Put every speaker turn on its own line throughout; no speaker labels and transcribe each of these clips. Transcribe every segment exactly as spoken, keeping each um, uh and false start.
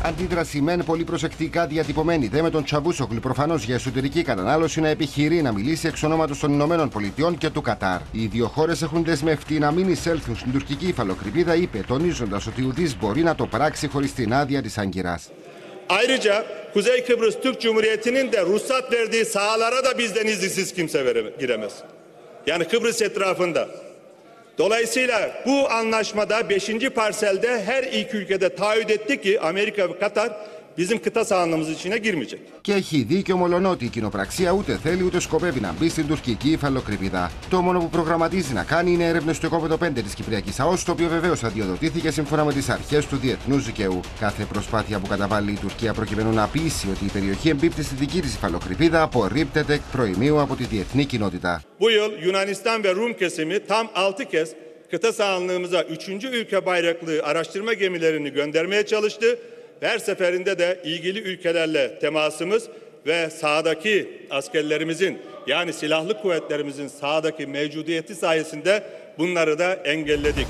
Αντίδραση μεν πολύ προσεκτικά διατυπωμένη, δε με τον Τσαβούσογλου προφανώς για εσωτερική κατανάλωση να επιχειρεί να μιλήσει εξ ονόματος των Ηνωμένων Πολιτειών και του Κατάρ. Οι δύο χώρες έχουν δεσμευτεί να μην εισέλθουν στην τουρκική υφαλοκρηπίδα, είπε, τονίζοντας ότι ουδής μπορεί να το πράξει χωρίς την άδεια της Αγκυράς.
Ayrıca Kuzey Kıbrıs Türk Cumhuriyeti'nin de ruhsat verdiği sahalara da bizden izinsiz kimse giremez. Yani Kıbrıs etrafında. Dolayısıyla bu anlaşmada beşinci parselde her iki ülkede taahhüt etti ki Amerika ve Katar bizim kıta sahanlığımız içine girmeyecek.
Και έχει δίκιο μολονότι η κοινοπραξία ούτε θέλει ούτε σκοπεύει να μπει στην τουρκική υφαλοκρηπίδα. Το μόνο που προγραμματίζει να κάνει είναι έρευνες στο οικόπεδο πέντε της Κυπριακής ΑΟΣ, το οποίο βεβαίως αδειοδοτήθηκε σύμφωνα με τις αρχές του διεθνούς δικαίου. Κάθε προσπάθεια που καταβάλει η Τουρκία προκειμένου να πείσει ότι η περιοχή εμπίπτει στη δική της υφαλοκρηπίδα απορρίπτεται εκ προημίου από τη διεθνή κοινότητα.
Bu yıl Yunanistan ve Rum kesimi tam altı kez kıta sahanlığımıza üçüncü ülke bayraklı araştırma gemilerini göndermeye çalıştı. Her seferinde de ilgili ülkelerle temasımız ve sahadaki askerlerimizin, yani silahlı kuvvetlerimizin sahadaki mevcudiyeti sayesinde bunları da engelledik.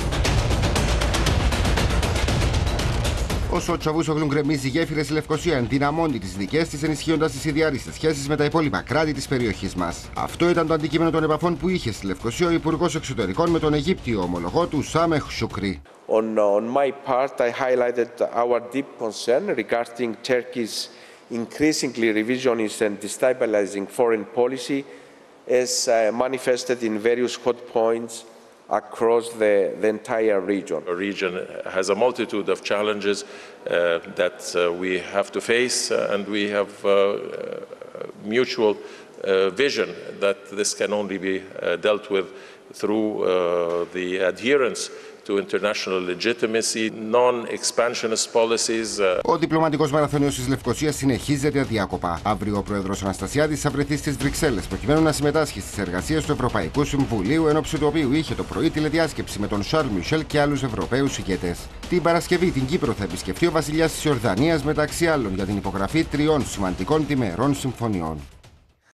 Όσο ο Τσαβούσογλου γκρεμίζει γέφυρες στη Λευκοσία, ενδυναμώνει τις δικές της, ενισχύοντας τις ιδιάριστες σχέσεις με τα υπόλοιπα κράτη της περιοχής μας. Αυτό ήταν το αντικείμενο των επαφών που είχε στη Λευκοσία ο Υπουργός Εξωτερικών με τον Αιγύπτιο ομολογό του Σάμεχ Σουκρί.
On, on my part, I highlighted our deep concern regarding Turkey's increasingly revisionist and destabilizing foreign policy as uh, manifested in various hot points across the, the entire region.
The region has a multitude of challenges uh, that uh, we have to face, uh, and we have uh, mutual uh, vision that this can only be uh, dealt with through uh, the adherence to international legitimacy, non-expansionist policies.
Ο διπλωματικός μαραθώνιος της Λευκοσίας συνεχίζεται αδιάκοπα. Αύριο ο πρόεδρος Αναστασιάδης θα βρεθεί στις Βρυξέλλες προκειμένου να συμμετάσχει στις εργασίες του Ευρωπαϊκού Συμβουλίου, εν ώψη του οποίου είχε το πρωί τηλεδιάσκεψη με τον Σαρλ Μισελ και άλλους Ευρωπαίους ηγέτες. Την Παρασκευή την Κύπρο θα επισκεφτεί ο βασιλιάς της Ιορδανίας, μεταξύ άλλων για την υπογραφή τριών σημαντικών διμερών συμφωνιών.